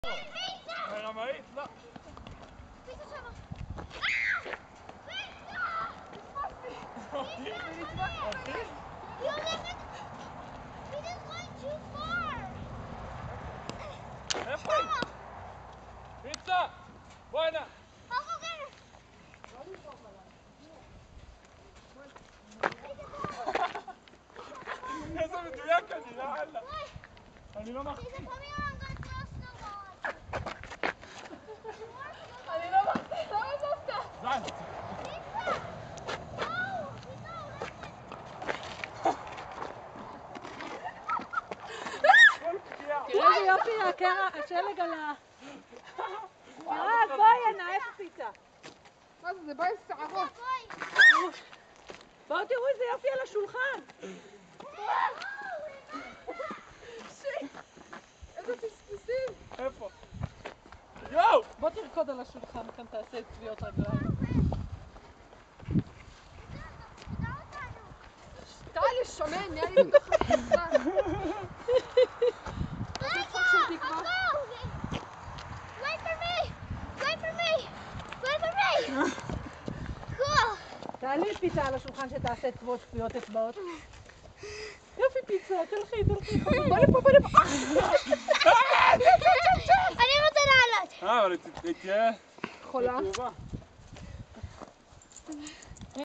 רמאית? לא. פיצה שמה. אותי? היא הולכת... פיצa's going too far. איפה היא? פיצה! בוא הנה! I'll go get her. איזה מדויק אני, יאללה. אני לא מחזיק. Pizza, come here, I'm gonna throw a snowball at you. אני לא מחזיק, למה דווקא? זן. Pizza! No! Pizza, כל פגיעה. תראה איזה יופי, השלג על ה... ירד, בואי הנה, איפה פיצה? מה זה, זה בא עם שערות. בואו תראו איזה יופי על השולחן. איזה פספוסים. איפה? יואו! בוא תרקוד על השולחן, כאן תעשה את צביעות רגליים. טלי שמן, נהיה לי בתוך הפסה. Wait for me! Wait for me! Wait for me! Cool! תעלי פיצה על השולחן שתעשה צביעות אצבעות. יופי פיצה, תלכי. בוא לפה. אני רוצה לעלות! אבל תהיה... חולה. תהיה